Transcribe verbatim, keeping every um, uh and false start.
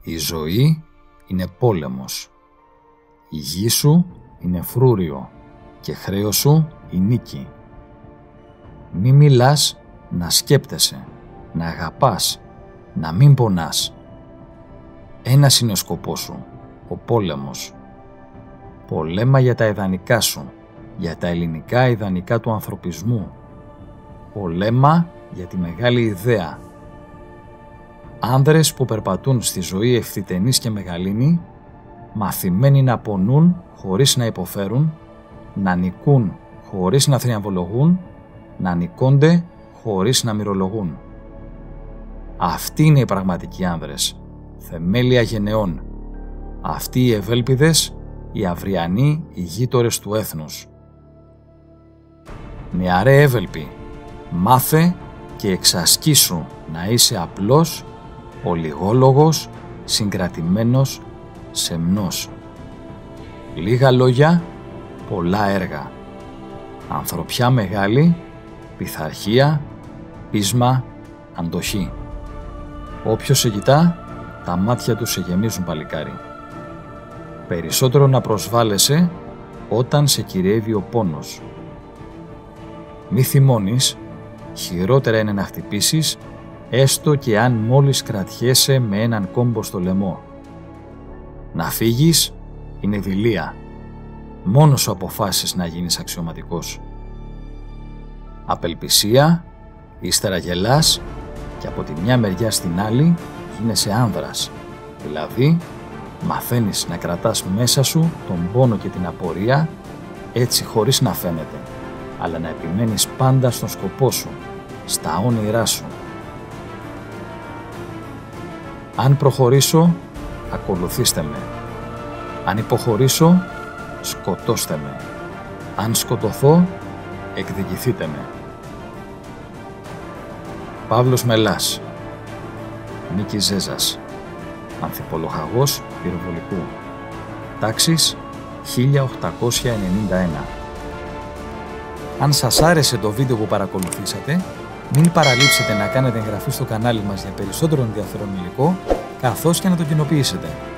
Η ζωή είναι πόλεμος. Η γη σου είναι φρούριο και χρέος σου η νίκη. Μη μιλάς, να σκέπτεσαι, να αγαπάς, να μην πονάς. Ένας είναι ο σκοπός σου, ο πόλεμος. Πολέμα για τα ιδανικά σου, για τα ελληνικά ιδανικά του ανθρωπισμού. Πολέμα για τη μεγάλη ιδέα. Άνδρες που περπατούν στη ζωή ευθυτενείς και μεγαλύνοι, μαθημένοι να πονούν χωρίς να υποφέρουν, να νικούν χωρίς να θριαμβολογούν, να νικώνται χωρίς να μυρολογούν. Αυτοί είναι οι πραγματικοί άνδρες, θεμέλια γενεών. Αυτοί οι ευέλπιδες, οι αυριανοί ηγείτορες του έθνους. Νεαρέ εύελπη, μάθε και εξασκήσου να είσαι απλός, ολιγόλογος, συγκρατημένος, σεμνός. Λίγα λόγια, πολλά έργα. Ανθρωπιά μεγάλη, πειθαρχία, πείσμα, αντοχή. Όποιος σε κοιτά, τα μάτια του σε γεμίζουν, παλικάρι. Περισσότερο να προσβάλλεσαι όταν σε κυριεύει ο πόνος. Μη θυμώνεις, χειρότερα είναι να χτυπήσεις, έστω και αν μόλις κρατιέσαι με έναν κόμπο στο λαιμό. Να φύγεις είναι δειλία. Μόνος σου αποφάσεις να γίνεις αξιωματικός. Απελπισία, ύστερα γελάς και από τη μια μεριά στην άλλη γίνεσαι άνδρας. Δηλαδή, μαθαίνεις να κρατάς μέσα σου τον πόνο και την απορία, έτσι χωρίς να φαίνεται, αλλά να επιμένεις πάντα στον σκοπό σου, στα όνειρά σου. Αν προχωρήσω, ακολουθήστε με. Αν υποχωρήσω, σκοτώστε με. Αν σκοτωθώ, εκδικηθείτε με. Παύλος Μελάς. Νίκης Ζέζας. Ανθιπολογαγός πυροβολικού. Τάξης χίλια οκτακόσια ενενήντα ένα. Αν σας άρεσε το βίντεο που παρακολουθήσατε, μην παραλείψετε να κάνετε εγγραφή στο κανάλι μας για περισσότερο ενδιαφέρον υλικό, καθώς και να το κοινοποιήσετε.